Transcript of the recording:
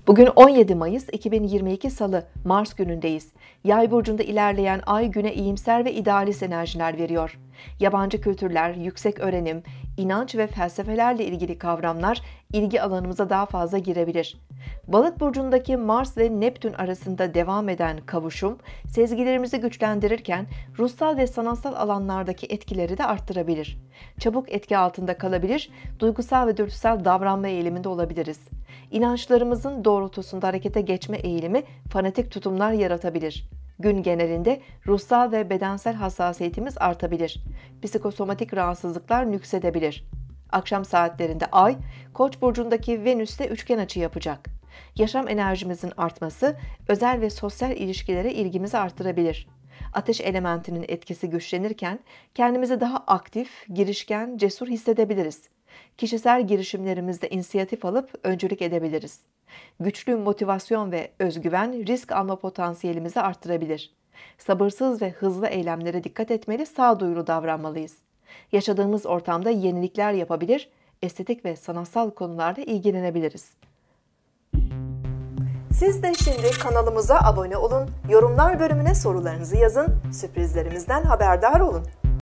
Bugün 17 Mayıs 2022 Salı, Mars günündeyiz. Yay burcunda ilerleyen ay güne iyimser ve idealist enerjiler veriyor. Yabancı kültürler, yüksek öğrenim, inanç ve felsefelerle ilgili kavramlar ilgi alanımıza daha fazla girebilir. Balık burcundaki Mars ve Neptün arasında devam eden kavuşum, sezgilerimizi güçlendirirken ruhsal ve sanatsal alanlardaki etkileri de arttırabilir. Çabuk etki altında kalabilir, duygusal ve dürtüsel davranma eğiliminde olabiliriz. İnançlarımızın doğrultusunda harekete geçme eğilimi fanatik tutumlar yaratabilir. Gün genelinde ruhsal ve bedensel hassasiyetimiz artabilir. Psikosomatik rahatsızlıklar nüksedebilir. Akşam saatlerinde Ay, Koç burcundaki Venüs'te üçgen açı yapacak. Yaşam enerjimizin artması, özel ve sosyal ilişkilere ilgimizi artırabilir. Ateş elementinin etkisi güçlenirken kendimizi daha aktif, girişken, cesur hissedebiliriz. Kişisel girişimlerimizde inisiyatif alıp öncülük edebiliriz. Güçlü motivasyon ve özgüven risk alma potansiyelimizi arttırabilir. Sabırsız ve hızlı eylemlere dikkat etmeli, sağduyulu davranmalıyız. Yaşadığımız ortamda yenilikler yapabilir, estetik ve sanatsal konularla ilgilenebiliriz. Siz de şimdi kanalımıza abone olun, yorumlar bölümüne sorularınızı yazın, sürprizlerimizden haberdar olun.